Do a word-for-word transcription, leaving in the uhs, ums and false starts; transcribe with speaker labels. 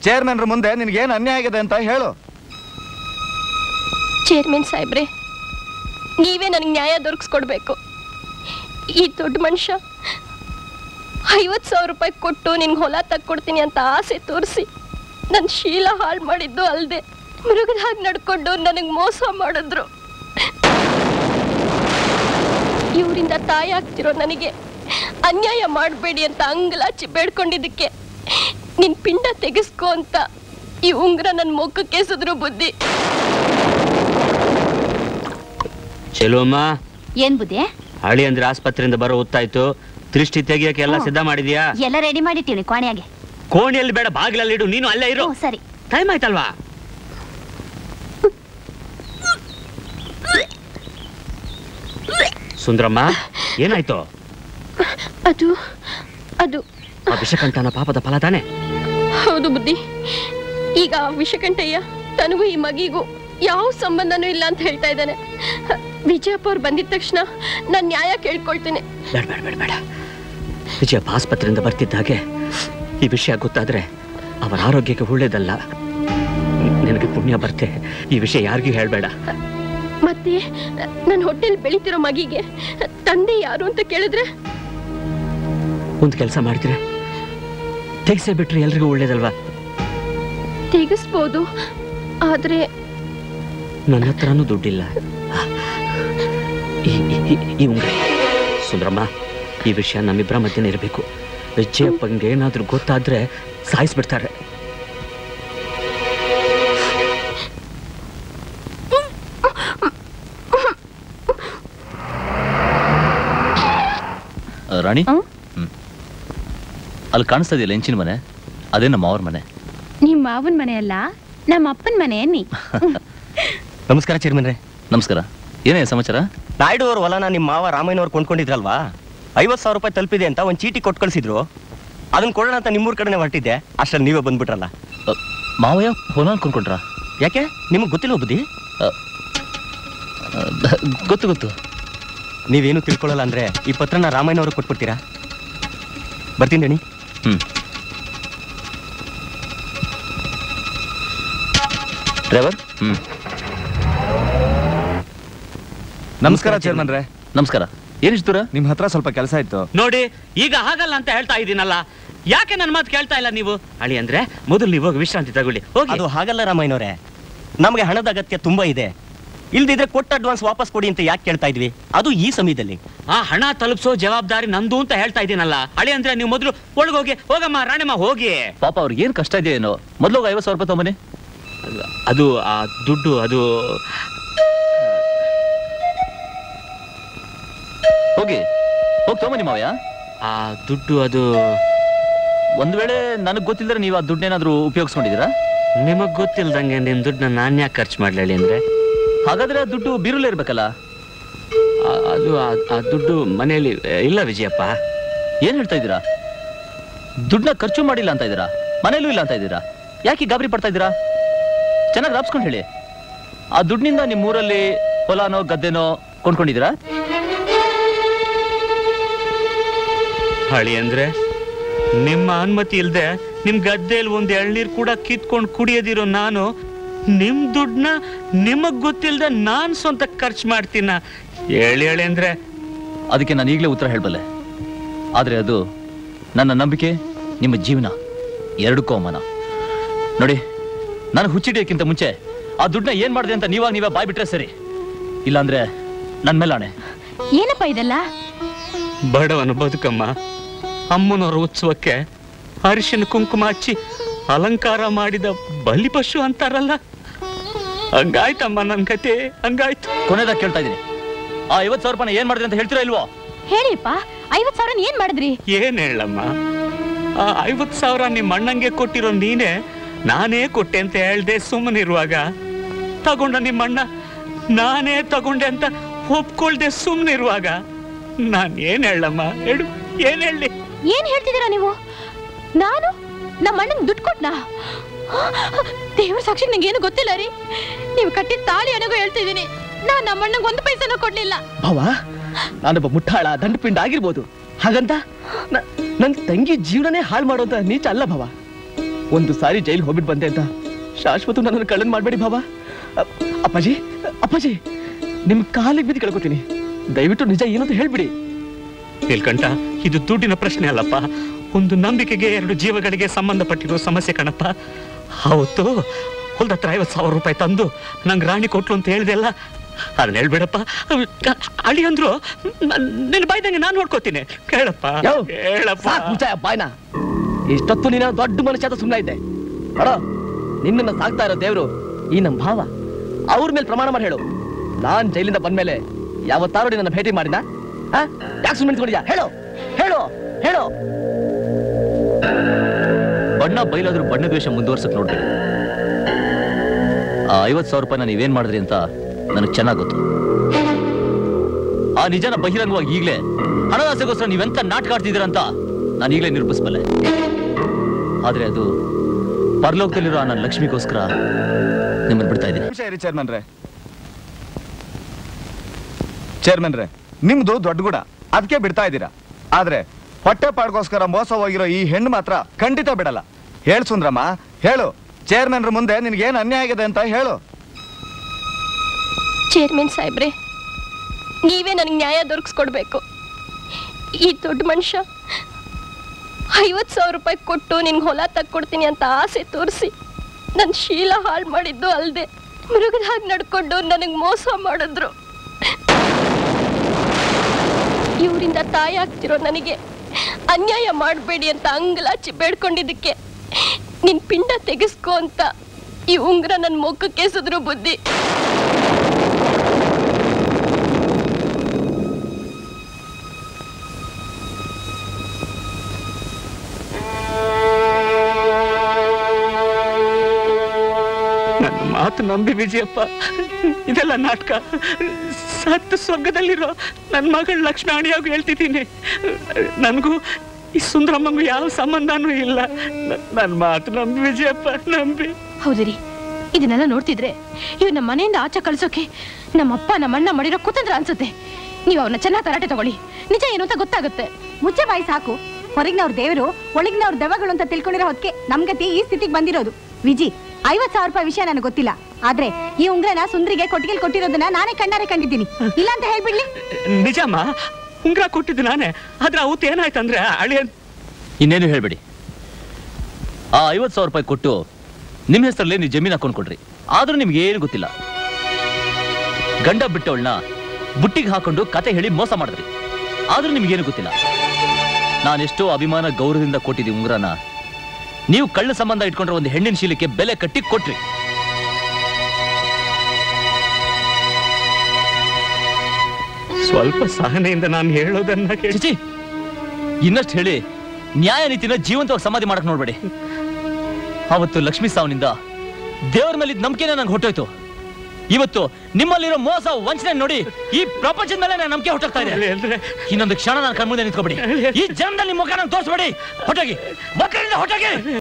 Speaker 1: ಚೇರ್ಮನ್ರ ಮುಂದೆ ನಿನಗೇನು ಅನ್ಯಾಯ ಆಗಿದೆ ಅಂತ ಹೇಳು.
Speaker 2: ಚೇರ್ಮನ್ ಸಾಹೇಬ್ರೆ, ನೀವೇ ನನಗೆ ನ್ಯಾಯ ದೊರಕಿಸ್ಕೊಡ್ಬೇಕು. ಈ ದೊಡ್ಡ ಮನುಷ್ಯ ಐವತ್ತು ಸಾವಿರ ರೂಪಾಯಿ ಕೊಟ್ಟು ನಿನ್ಗೆ ಹೊಲ ತಕ್ಕೊಡ್ತೀನಿ ಅಂತ ಆಸೆ ತೋರಿಸಿ ನನ್ನ ಶೀಲ ಹಾಳು ಮಾಡಿದ್ದು ಅಲ್ಲದೆ ಮೃಗದ ಹಾಗೆ ನಡ್ಕೊಂಡು ನನಗೆ ಮೋಸ ಮಾಡಿದ್ರು. ಇವರಿಂದ ತಾಯಿ ಆಗ್ತಿರೋ ನನಗೆ ಅನ್ಯಾಯ ಮಾಡಬೇಡಿ ಅಂತ ಅಂಗಲಾಚಿ ಬೇಡ್ಕೊಂಡಿದ್ದಕ್ಕೆ ನಿನ್ ಪಿಂಡ ತೆಗೆಸ್ಕೋ ಅಂತ ಈ ಉಂಗ್ರ ನನ್ನ ಮುಖಕ್ಕೆ ಎಸೆದ್ರು ಬುದ್ಧಿ.
Speaker 3: ಚೆಲುವಮ್ಮ,
Speaker 4: ಏನ್ ಬುದ್ಧಿ?
Speaker 3: ಹಳಿ ಅಂದ್ರೆ ಆಸ್ಪತ್ರೆಯಿಂದ ಬರೋ ಹೊತ್ತಾಯ್ತು. ದೃಷ್ಟಿ ತೆಗಿಯಕ್ಕೆ ಎಲ್ಲ ಸಿದ್ಧ ಮಾಡಿದ್ಯಾ?
Speaker 4: ಎಲ್ಲ ರೆಡಿ ಮಾಡಿಟ್ಟಿನಿ ಕೋಣೆಯಾಗೆ.
Speaker 3: ಕೋಣೆಯಲ್ಲಿ ಬೇಡ, ಬಾಗಿಲಲ್ಲಿ ಇಡು. ನೀನು ಅಲ್ಲೇ ಇರು.
Speaker 4: ಸರಿ.
Speaker 3: ಟೈಮ್ ಆಯ್ತಲ್ವಾ? ಸುಂದ್ರಮ್ಮ, ಏನಾಯ್ತು?
Speaker 2: ಅದು ಅದು
Speaker 3: ಆ ವಿಷಕಂಠನ ಪಾಪದ ಫಲ ತಾನೆ?
Speaker 2: ಹೌದು ಬುದ್ಧಿ. ಈಗ ವಿಷಕಂಠಯ್ಯ ತನಗೂ ಈ ಮಗಿಗೂ ಯಾವ ಸಂಬಂಧನೂ ಇಲ್ಲ ಅಂತ ಹೇಳ್ತಾ ಇದ್ದಾನೆ. ವಿಜಯಪ್ಪ ಅವ್ರು ಬಂದಿದ ತಕ್ಷಣ ನಾನು ನ್ಯಾಯ ಕೇಳ್ಕೊಳ್ತೇನೆ.
Speaker 3: ಬೇಡ ಬೇಡ ಬೇಡ ಬೇಡ. ವಿಜಯಪ್ಪ ಆಸ್ಪತ್ರೆಯಿಂದ ಬರ್ತಿದ್ದಾಗೆ ಈ ವಿಷಯ ಗೊತ್ತಾದ್ರೆ ಅವರ ಆರೋಗ್ಯಕ್ಕೆ ಒಳ್ಳೇದಲ್ಲ. ನಿನಗೆ ಪುಣ್ಯ ಬರ್ತೆ. ಈ ವಿಷಯ ಯಾರಿಗೂ ಹೇಳ್ಬೇಡ.
Speaker 2: ಮತ್ತೆ ನನ್ನ ಹೊಟ್ಟೆಲ್ ಬೆಳಿತಿರೋ ಮಗಿಗೆ ತಂದೆ ಯಾರು ಅಂತ ಕೇಳಿದ್ರೆ?
Speaker 3: ಒಂದು ಕೆಲಸ ಮಾಡ್ತೀರಾ, ತೆಗೆಸೇ ಬಿಟ್ರೆ ಎಲ್ರಿಗೂ ಒಳ್ಳೇದಲ್ವಾ?
Speaker 2: ತೆಗಿಸ್ಬೋದು, ಆದ್ರೆ
Speaker 3: ನನ್ನ ಹತ್ರನೂ ದುಡ್ಡಿಲ್ಲ. ಈ ಉಂಗ್ರ ಸುಂದ್ರಮ್ಮ, ಈ ವಿಷಯ ನಮ್ಮಿಬ್ಬರ ಮಧ್ಯೆ ಇರಬೇಕು. ವಿಜಯಪ್ಪಂಗೆ ಏನಾದ್ರೂ ಗೊತ್ತಾದ್ರೆ ಸಾಯಿಸ್ಬಿಡ್ತಾರೆ.
Speaker 5: ರಾಣಿ, ಅಲ್ಲಿ ಕಾಣಿಸ್ತಾ ಇದೆಯಲ್ಲ ಹೆಂಚಿನ ಮನೆ, ಅದೇ ನಮ್ಮ ಮಾವನ ಮನೆ.
Speaker 4: ನಿಮ್ಮ ಮಾವನ ಮನೆ ಅಲ್ಲ, ನಮ್ಮ ಅಪ್ಪನ ಮನೆ ಅನ್ನಿ.
Speaker 6: ನಮಸ್ಕಾರ ಚೇರ್ಮನ್ರೆ.
Speaker 5: ನಮಸ್ಕಾರ. ಏನೇ ಸಮಾಚಾರ?
Speaker 6: ನಾಯ್ಡು ಅವ್ರ ಹೊಲನ ನಿಮ್ಮ ಮಾವ ರಾಮಯ್ಯನವ್ರು ಕೊಂಡ್ಕೊಂಡಿದ್ರಲ್ವಾ? ಐವತ್ತು ಸಾವಿರ ರೂಪಾಯಿ ತಲುಪಿದೆ ಅಂತ ಒಂದು ಚೀಟಿ ಕೊಟ್ಟು ಕಳಿಸಿದ್ರು. ಅದನ್ನ ಕೊಡೋಣ ಅಂತ ನಿಮ್ಮೂರ್ ಕಡೆನೆ ಹೊರಟಿದ್ದೆ. ಅಷ್ಟರಲ್ಲಿ ನೀವೇ ಬಂದ್ಬಿಟ್ರಲ್ಲ.
Speaker 5: ಮಾವಯ್ಯ ಹೊಲ ಕೊಂಡ್ಕೊಂಡ್ರ?
Speaker 6: ಯಾಕೆ, ನಿಮಗೆ ಗೊತ್ತಿಲ್ಲ ಬುದ್ಧಿ?
Speaker 5: ಗೊತ್ತು ಗೊತ್ತು.
Speaker 6: ನೀವೇನು ತಿಳ್ಕೊಳ್ಳಲ್ಲ ಅಂದ್ರೆ ಈ ಪತ್ರನ ರಾಮಯ್ಯನವ್ರಿಗೆ ಕೊಟ್ಬಿಡ್ತೀರಾ? ಬರ್ತೀನಿ ಅಣಿ.
Speaker 5: ಹ್ಮ್. ಡ್ರೈವರ್. ಹ್ಮ್.
Speaker 1: ನಮಸ್ಕಾರ ಚೇರ್ಮನ್ರೆ.
Speaker 5: ನಮಸ್ಕಾರ. ಏನಿಷ್ಟು ದೂರ?
Speaker 1: ನಿಮ್ ಹತ್ರ ಸ್ವಲ್ಪ ಕೆಲಸ ಇತ್ತು.
Speaker 3: ನೋಡಿ, ಈಗ ಹಾಗಲ್ಲ ಅಂತ ಹೇಳ್ತಾ ಇದ್ದೀನಲ್ಲ, ಯಾಕೆ ನನ್ನ ಮಾತು ಕೇಳ್ತಾ ಇಲ್ಲ ನೀವು? ಅಳಿ ಅಂದ್ರೆ ಮೊದಲು ನೀವು ಹೋಗಿ ವಿಶ್ರಾಂತಿ ತಗೊಳ್ಳಿ.
Speaker 6: ಅದು ಹಾಗಲ್ಲ ರಾಮಯ್ಯನವರೇ, ನಮಗೆ ಹಣದ ಅಗತ್ಯ ತುಂಬಾ ಇದೆ. ಇಲ್ದಿದ್ರೆ ಕೊಟ್ಟ ಅಡ್ವಾನ್ಸ್ ವಾಪಸ್ ಕೊಡಿ ಅಂತ ಯಾಕೆ ಕೇಳ್ತಾ ಇದ್ವಿ, ಅದು ಈ ಸಮಯದಲ್ಲಿ?
Speaker 3: ಆ ಹಣ ತಲುಪಿಸೋ ಜವಾಬ್ದಾರಿ ನಂದು ಅಂತ ಹೇಳ್ತಾ ಇದ್ದೀನಲ್ಲ. ಅಳಿ ಅಂದ್ರೆ ನೀವು ಮೊದಲು ಒಳಗೋಗಿ. ಹೋಗಮ್ಮ ರಾಣಿಮ್ಮ, ಹೋಗಿ.
Speaker 5: ಪಾಪ ಅವ್ರಿಗೆ ಏನ್ ಕಷ್ಟ ಇದೆ ಏನೋ. ಮೊದಲು ಐವತ್ತು ಸಾವಿರ ರೂಪಾಯಿ ತಗೊಂಬನ್ನಿ.
Speaker 3: ಅದು ಆ ದುಡ್ಡು, ಅದು
Speaker 5: ಹೋಗಿ ಹೋಗಿ ತಗೊಂಬನ್ನಿ ಮಾವಯ್ಯ.
Speaker 3: ಆ ದುಡ್ಡು ಅದು
Speaker 5: ಒಂದ್ ವೇಳೆ ನನಗ್ ಗೊತ್ತಿಲ್ಲದ್ರೆ ನೀವು ಆ ದುಡ್ಡೇನಾದ್ರೂ ಉಪಯೋಗಿಸ್ಕೊಂಡಿದ್ದೀರಾ?
Speaker 3: ನಿಮಗ್ ಗೊತ್ತಿಲ್ದಂಗೆ ನಿಮ್ ದುಡ್ಡನ್ನ ನಾನು ಯಾಕೆ ಖರ್ಚು ಮಾಡ್ಲಿ ಅಂದ್ರೆ?
Speaker 5: ಹಾಗಾದ್ರೆ ಆ ದುಡ್ಡು ಬೀರುಲೇ ಇರ್ಬೇಕಲ್ಲ?
Speaker 3: ಅದು ಆ ದುಡ್ಡು ಮನೆಯಲ್ಲಿ ಇಲ್ಲ ವಿಜಯಪ್ಪ.
Speaker 5: ಏನ್ ಹೇಳ್ತಾ ಇದ್ದೀರಾ? ದುಡ್ಡನ್ನ ಖರ್ಚು ಮಾಡಿಲ್ಲ ಅಂತ ಇದ್ದೀರಾ, ಮನೇಲೂ ಇಲ್ಲ ಅಂತ ಇದ್ದೀರಾ? ಯಾಕೆ ಗಾಬರಿ ಪಡ್ತಾ ಇದ್ದೀರಾ? ಚೆನ್ನಾಗಿ ರಾಪ್ಸ್ಕೊಂಡು ಹೇಳಿ. ಆ ದುಡ್ಡಿನಿಂದ ನಿಮ್ಮ ಊರಲ್ಲಿ ಹೊಲನೋ ಗದ್ದೆನೋ ಕೊಂಡ್ಕೊಂಡಿದ್ದೀರಾ?
Speaker 3: ಹಳಿ ಅಂದ್ರೆ ನಿಮ್ಮ ಅನುಮತಿ ಇಲ್ದೆ ನಿಮ್ ಗದ್ದೆಯಲ್ಲಿ ಒಂದ್ ಎಳ್ನೀರ್ ಕೂಡ ಕಿತ್ಕೊಂಡು ಕುಡಿಯೋದಿರೋ ನಾನು ನಿಮ್ ದುಡ್ಡನ್ನ ನಿಮಗ್ ಗೊತ್ತಿಲ್ದೆ ನಾನ್ ಸ್ವಂತ ಖರ್ಚು ಮಾಡ್ತೀನ? ಹೇಳಿ ಹೇಳಿ ಅಂದ್ರೆ
Speaker 5: ಅದಕ್ಕೆ ನಾನು ಈಗಲೇ ಉತ್ತರ ಹೇಳಬಲ್ಲೆ. ಆದ್ರೆ ಅದು ನನ್ನ ನಂಬಿಕೆ, ನಿಮ್ಮ ಜೀವನ ಎರಡಕ್ಕೂ ಅವಮಾನ. ನೋಡಿ, ನಾನು ಹುಚ್ಚಿಡಿಯೋಕ್ಕಿಂತ ಮುಂಚೆ ಆ ದುಡ್ಡನ್ನ ಏನ್ ಮಾಡಿದೆ ಅಂತ ನೀವಾಗ ನೀವೇ ಬಾಯ್ ಬಿಟ್ರೆ ಸರಿ. ಇಲ್ಲಾಂದ್ರೆ ನನ್ ಮೇಲಾಣೆ.
Speaker 4: ಏನಪ್ಪ ಇದೆಲ್ಲ?
Speaker 3: ಬಡವನು ಬದುಕಮ್ಮ. ಅಮ್ಮನವರ ಉತ್ಸವಕ್ಕೆ ಅರಿಶಿನ ಕುಂಕುಮ ಹಚ್ಚಿ ಅಲಂಕಾರ ಮಾಡಿದ ಬಲಿ ಪಶು ಅಂತಾರಲ್ಲ, ಹಂಗಾಯ್ತಮ್ಮ ನನ್ ಕತೆ, ಹಂಗಾಯ್ತು.
Speaker 5: ಕೊನೆದಾಗ ಕೇಳ್ತಾ ಇದೀನಿ, ಆ ಐವತ್ ಸಾವಿರ ರೂಪಾಯಿ ಏನ್ ಮಾಡಿದ್ರಿ ಅಂತ ಹೇಳ್ತೀರಾ ಇಲ್ವೋ?
Speaker 4: ಹೇಳಿಪ್ಪ, ಐವತ್ ಸಾವಿರ ಏನ್ ಮಾಡಿದ್ರಿ?
Speaker 3: ಏನ್ ಹೇಳಮ್ಮ, ಆ ಐವತ್ ಸಾವಿರ ನಿಮ್ಮ ಅಣ್ಣಂಗೆ ಕೊಟ್ಟಿರೋ ನೀನೆ ನಾನೇ ಕೊಟ್ಟೆ ಅಂತ ಹೇಳ್ದೆ ಸುಮ್ಮನಿರುವಾಗ, ತಗೊಂಡ ನಿಮ್ಮಣ್ಣ ನಾನೇ ತಗೊಂಡೆ ಅಂತ ಒಪ್ಕೊಳ್ದೆ ಸುಮ್ಮನಿರುವಾಗ ನಾನ್ ಏನ್ ಹೇಳಮ್ಮ? ಹೇಳು, ಏನ್ ಹೇಳಿ?
Speaker 4: ಏನ್ ಹೇಳ್ತಿದ್ದೀರಾ ನೀವು? ನಾನು ನಮ್ಮ ಅಣ್ಣನ್ ದುಡ್ಡು ಕೊಟ್ನಾ? ದೇವ್ರ ಸಾಕ್ಷಿ ನಂಗೆ ಏನು ಗೊತ್ತಿಲ್ಲ ರೀ. ನೀವು ಕಟ್ಟಿದ ತಾಳಿ ಅನಗೋ ಹೇಳ್ತಿದ್ದೀನಿ, ನಾನ್ ನಮ್ಮ ಅಣ್ಣಂಗೆ ಒಂದು ಪೈಸೆನೂ ಕೊಡ್ಲಿಲ್ಲ.
Speaker 6: ಭಾವ, ನಾನೊಬ್ಬ ಮುಟ್ಟಾಳ ದಂಡಪಿಂಡ ಆಗಿರ್ಬೋದು, ಹಾಗಂತ ನನ್ ತಂಗಿ ಜೀವನನೇ ಹಾಳು ಮಾಡುವಂತ ನೀಚ ಅಲ್ಲ ಭಾವ.
Speaker 7: ಒಂದು ಸಾರಿ ಜೈಲ್ ಹೋಗ್ಬಿಟ್ಟು ಬಂದೆ ಅಂತ ಶಾಶ್ವತ ನನ್ನನ್ನು ಕಳ್ಳನ್ ಮಾಡಬೇಡಿ ಬಾಬಾ. ಅಪ್ಪಾಜಿ ಅಪ್ಪಾಜಿ ನಿಮ್ ಕಾಲಿಗೆ ಬಿದ್ದು ಕೇಳ್ಕೊತೀನಿ, ದಯವಿಟ್ಟು ನಿಜ ಏನಂತ ಹೇಳ್ಬಿಡಿ.
Speaker 3: ನೀಲ್ಕಂಠ, ಇದು ದುಡ್ಡಿನ ಪ್ರಶ್ನೆ ಅಲ್ಲಪ್ಪ, ಒಂದು ನಂಬಿಕೆಗೆ ಎರಡು ಜೀವಗಳಿಗೆ ಸಂಬಂಧಪಟ್ಟಿರೋ ಸಮಸ್ಯೆ ಕಣಪ್ಪ. ಅವತ್ತು ಹೊಲ್ದ ಹತ್ರ ಐವತ್ತು ಸಾವಿರ ರೂಪಾಯಿ ತಂದು ನಂಗೆ ರಾಣಿ ಕೊಟ್ಲು ಅಂತ ಹೇಳಿದೆಲ್ಲ ಅದನ್ನ ಹೇಳ್ಬೇಡಪ್ಪ. ಅಳಿ ಅಂದ್ರು ನಿನ್ನ ಬಾಯ್ದಂಗೆ ನಾನು ನೋಡ್ಕೋತೀನಿ. ಕೇಳಪ್ಪ ಹೇಳಪ್ಪ.
Speaker 7: ಬಾಯ್ನ ಇಷ್ಟೊತ್ತು ನೀನ ದೊಡ್ಡ ಮನುಷ್ಯ ಅಂತ ಸುಮ್ಮನೆ ಇದ್ದೆ. ಅಡ ನಿನ್ನ ಸಾಕ್ತಾ ಇರೋ ದೇವ್ರು ಈ ನಮ್ ಭಾವ, ಅವ್ರ ಮೇಲೆ ಪ್ರಮಾಣ ಮಾಡಿ ಹೇಳು, ನಾನ್ ಜೈಲಿಂದ ಬಂದ್ಮೇಲೆ ಯಾವತ್ತಾರು ನನ್ನ ಭೇಟಿ ಮಾಡಿದ? ಯಾಕೆ ಸುಮ್ಮನೆ ನಿಂತ್ಕೊಂಡಿದ್ಯಾ? ಹೇಳು ಹೇಳು ಹೇಳು.
Speaker 5: ಬಣ್ಣ ಬಯಲಾದ್ರೂ ಬಣ್ಣ ದ್ವೇಷ ಮುಂದುವರ್ಸಕ್ ನೋಡ್ಬೇಡಿ. ಆ ಐವತ್ ಸಾವಿರ ರೂಪಾಯಿನ ನೀವೇನ್ ಮಾಡಿದ್ರಿ ಅಂತ ನನಗೆ ಚೆನ್ನಾಗ್ ಗೊತ್ತು. ಆ ನಿಜನ ಬಹಿರಂಗವಾಗಿ ಈಗಲೇ ಹಣದಾಸೆಗೋಸ್ಕರ ನೀವೆಂತ ನಾಟಕ ಆಡ್ತಿದ್ದೀರ ಅಂತ ನಾನು ಈಗಲೇ ನಿರೂಪಿಸಬಲ್ಲೆ. ಆದ್ರೆ ಅದು ಪರಲೋಕದಲ್ಲಿರೋ ನನ್ನ ಲಕ್ಷ್ಮಿಗೋಸ್ಕರ ನಿಮ್ಮನ್ನು ಬಿಡ್ತಾ ಇದ್ದೀನಿ.
Speaker 1: ಚೇರ್ಮನ್ ರೇ ಚೇರ್ಮನ್ ರೇ ನಿಮ್ದು ದೊಡ್ಡ ಗುಡ, ಅದಕ್ಕೆ ಬಿಡ್ತಾ ಇದ್ದೀರಾ. ಆದ್ರೆ ಹೊಟ್ಟೆ ಪಾಡ್ಗೋಸ್ಕರ ಮೋಸ ಹೋಗಿರೋ ಈ ಹೆಣ್ಣು ಮಾತ್ರ ಖಂಡಿತ ಬಿಡಲ್ಲ. ಹೇಳು ಸುಂದ್ರಮ್ಮ, ಹೇಳು. ಚೇರ್ಮನ್ರ ಮುಂದೆ ನಿನ್ಗೇನು ಅನ್ಯಾಯ ಆಗಿದೆ ಅಂತ ಹೇಳು.
Speaker 2: ಚೇರ್ಮನ್ ಸಾಹೇಬ್ರೆ, ನೀವೇ ನನಗೆ ನ್ಯಾಯ ದೊರಕಿಸ್ಕೊಡ್ಬೇಕು. ಈ ದೊಡ್ಡ ಮನುಷ್ಯ ಐವತ್ತು ಸಾವಿರ ರೂಪಾಯಿ ಕೊಟ್ಟು ನಿನ್ಗೆ ಹೊಲ ತಕ್ಕೊಡ್ತೀನಿ ಅಂತ ಆಸೆ ತೋರಿಸಿ ನನ್ನ ಶೀಲ ಹಾಳು ಮಾಡಿದ್ದು ಅಲ್ಲದೆ ಮೃಗದ ಹಾಗೆ ನಡ್ಕೊಂಡು ನನಗೆ ಮೋಸ ಮಾಡಿದ್ರು. ಇವರಿಂದ ತಾಯಿ ಆಗ್ತಿರೋ ನನಗೆ ಅನ್ಯಾಯ ಮಾಡಬೇಡಿ ಅಂತ ಅಂಗಲಾಚಿ ಬೇಡ್ಕೊಂಡಿದ್ದಕ್ಕೆ ನಿನ್ ಪಿಂಡ ತೆಗೆಸ್ಕೊ ಅಂತ ಈ ಉಂಗ್ರ ನನ್ನ ಮುಖಕ್ಕೆ ಎಸೆದ್ರು ಬುದ್ಧಿ.
Speaker 3: ನನ್ನ ಮಾತು ನಂಬಿ ವಿಜಯಪ್ಪ, ಇದೆಲ್ಲ ನಾಟಕ. ಸತ್ತು ಸ್ವರ್ಗದಲ್ಲಿರೋ ನನ್ನ ಮಗಳ ಲಕ್ಷ್ಮಿ ಅಣಿಯಾಗೂ ಹೇಳ್ತಿದ್ದೀನಿ. ನನಗೂ ಈ ಸುಂದರಮ್ಮಂಗೂ ಯಾವ ಸಂಬಂಧನೂ ಇಲ್ಲ. ನನ್ನ ಮಾತು ನಂಬಿ ವಿಜಯಪ್ಪ, ನಂಬಿ.
Speaker 4: ಹೌದ್ರಿ, ಇದನ್ನೆಲ್ಲ ನೋಡ್ತಿದ್ರೆ ಇವ್ ನಮ್ಮ ಮನೆಯಿಂದ ಆಚೆ ಕಳ್ಸೋಕೆ ನಮ್ಮಪ್ಪ ನಮ್ಮಣ್ಣ ಮಾಡಿರೋ ಕುತಂತ್ರ ಅನ್ಸುತ್ತೆ. ನೀವು ಅವ್ರನ್ನ ಚೆನ್ನಾಗಿ ತರಾಟೆ ತಗೊಳ್ಳಿ, ನಿಜ ಏನು ಅಂತ ಗೊತ್ತಾಗುತ್ತೆ.
Speaker 8: ಮುಚ್ಚೆ ಬಾಯಿ ಸಾಕು. ಹೊರಗಿನವ್ರ ದೇವರು ಒಳಗಿನವ್ರ ದೆವ್ವಗಳು ಅಂತ ತಿಳ್ಕೊಂಡಿರೋ ಹೊತ್ತಿಗೆ ನಮ್ ಗತಿ ಈ ಸ್ಥಿತಿಗೆ ಬಂದಿರೋದು. ವಿಜಿ, ಐವತ್ ಸಾವಿರ ರೂಪಾಯಿ ವಿಷಯ ನನಗೆ ಗೊತ್ತಿಲ್ಲ, ಆದ್ರೆ ಈ ಉಂಗ್ರನ ಸುಂದ್ರಿಗೆ ಕೊಟ್ಟಿಗೆ ಕೊಟ್ಟಿರೋದನ್ನ ನಾನೇ ಕಣ್ಣಾರೆ ಕಂಡಿದ್ದೀನಿ. ಇಲ್ಲ ಅಂತ ಹೇಳ್ಬಿಡ್ಲಿ?
Speaker 3: ನಿಜಮ್ಮ, ಉಂಗ್ರ ಕೊಟ್ಟಿದ್ದು ನಾನೇ. ಆದ್ರೆ ಅವತ್ತು ಏನಾಯ್ತಂದ್ರೆ ಅಳಿಯ
Speaker 5: ಇನ್ನೇನು ಹೇಳ್ಬೇಡಿ. ಆ ಐವತ್ ಸಾವಿರ ರೂಪಾಯಿ ಕೊಟ್ಟು ನಿಮ್ಮ ಹೆಸರಲ್ಲಿ ನೀವು ಜಮೀನು ಹಾಕೊಂಡು ಕೊಡ್ರಿ. ಆದ್ರೂ ನಿಮ್ಗೆ ಏನು ಗೊತ್ತಿಲ್ಲ. ಗಂಡ ಬಿಟ್ಟವಳನ್ನ ಬುಟ್ಟಿಗೆ ಹಾಕೊಂಡು ಕತೆ ಹೇಳಿ ಮೋಸ ಮಾಡಿದ್ರಿ. ಆದ್ರೂ ನಿಮ್ಗೇನು ಗೊತ್ತಿಲ್ಲ. ನಾನೆಷ್ಟೋ ಅಭಿಮಾನ ಗೌರವದಿಂದ ಕೊಟ್ಟಿದ್ದೀವಿ ಉಂಗ್ರನ. ನೀವು ಕಳ್ಳ ಸಂಬಂಧ ಇಟ್ಕೊಂಡ್ರೆ ಒಂದು ಹೆಣ್ಣಿನ ಶೀಲಕ್ಕೆ ಬೆಲೆ ಕಟ್ಟಿ ಕೊಟ್ರಿ.
Speaker 3: ಸ್ವಲ್ಪ ಸಹನೆಯಿಂದ ನಾನು ಹೇಳೋದನ್ನ
Speaker 5: ಚಿಚಿ, ಇನ್ನಷ್ಟು ಹೇಳಿ ನ್ಯಾಯ ನೀತಿನ ಜೀವಂತವಾಗಿ ಸಮಾಧಿ ಮಾಡಕ್ ನೋಡ್ಬೇಡಿ. ಅವತ್ತು ಲಕ್ಷ್ಮೀ ಸಾವನಿಂದ ದೇವರ ಮೇಲೆ ನಂಬಿಕೆನೇ ನಂಗೆ ಹೊಟ್ಟೋಯ್ತು. ಇವತ್ತು ನಿಮ್ಮಲ್ಲಿರೋ ಮೋಸ ವಂಚನೆ ನೋಡಿ ಈ ಪ್ರಪಂಚದ ಮೇಲೆ ನಾನು ನಂಬಿಕೆ ಹೊಟ್ಟೋಗ್ತಾ ಇದೆ. ಇನ್ನೊಂದು ಕ್ಷಣ ನಾನು ಕಣ್ಮುಂದೆ ನಿಂತ್ಕೊಬೇಡಿ. ಈ ಜನ್ಮದಲ್ಲಿ ಮುಖ ನಂಗೆ ತೋರಿಸ್ಬೇಡಿ. ಹೊಟ್ಟೋಗಿ, ಮಕ್ಕಳಿಂದ ಹೊಟ್ಟೋಗಿ.